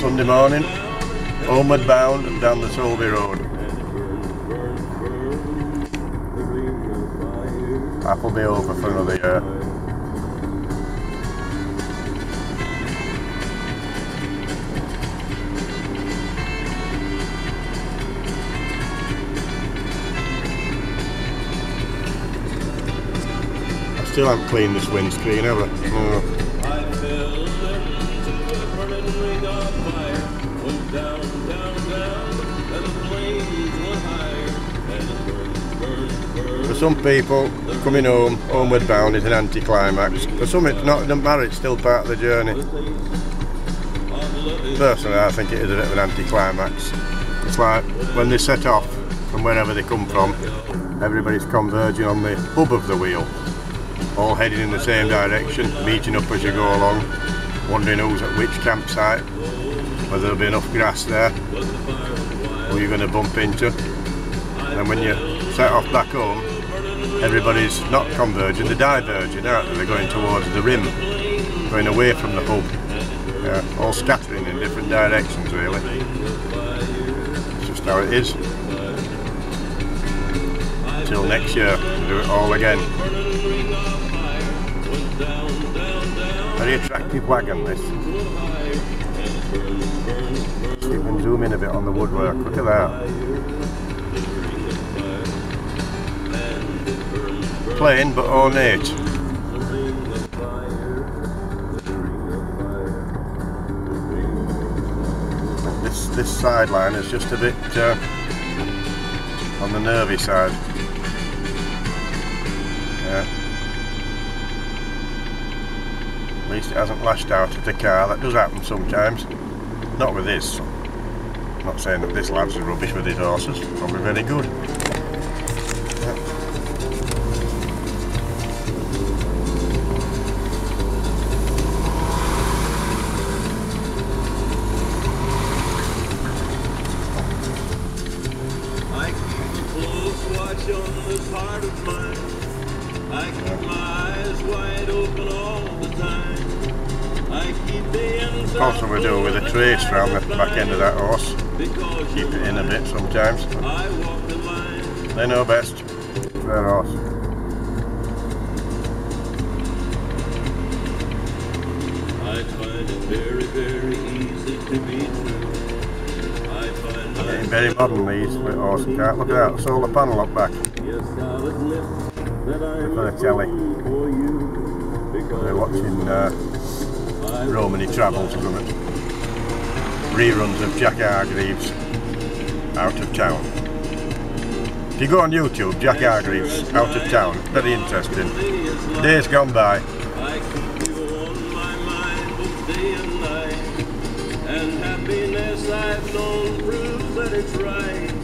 Sunday morning, homeward bound and down the Soulby Road. Appleby over for another year. I still haven't cleaned this windscreen, have I? Oh. For some people, coming home, homeward bound is an anticlimax. For some it's not, it doesn't matter, it's still part of the journey. Personally, I think it is a bit of an anticlimax. It's like when they set off from wherever they come from, everybody's converging on the hub of the wheel, all heading in the same direction, meeting up as you go along, wondering who's at which campsite, whether there'll be enough grass there, who you're going to bump into. And then when you set off back home, everybody's not converging, they're diverging, aren't they? They're going towards the rim, going away from the hub. Yeah, all scattering in different directions, really. It's just how it is. Until next year, we'll do it all again. Very attractive wagon, this. See if we can zoom in a bit on the woodwork. Look at that. Plain but ornate. This sideline is just a bit on the nervy side. Yeah. At least it hasn't lashed out at the car. That does happen sometimes. Not with this. I'm not saying that this lad's rubbish with his horses. Probably very good. Yeah. On this heart of mine, I keep my eyes wide open all the time. I keep the ends That's what we do with a trace around the back end of that horse. Keep it in a bit sometimes. They know best. It's their horse. I find it very, very easy to be true. Getting very modern, these with horse and cart. Look at that, solar panel up back. For the telly. They're watching Romany Travels from it. Reruns of Jack Hargreaves Out of Town. If you go on YouTube, Jack Hargreaves Out of Town, very interesting. Days gone by. I keep you on my mind both day and night, and happiness I've known proves that it's right.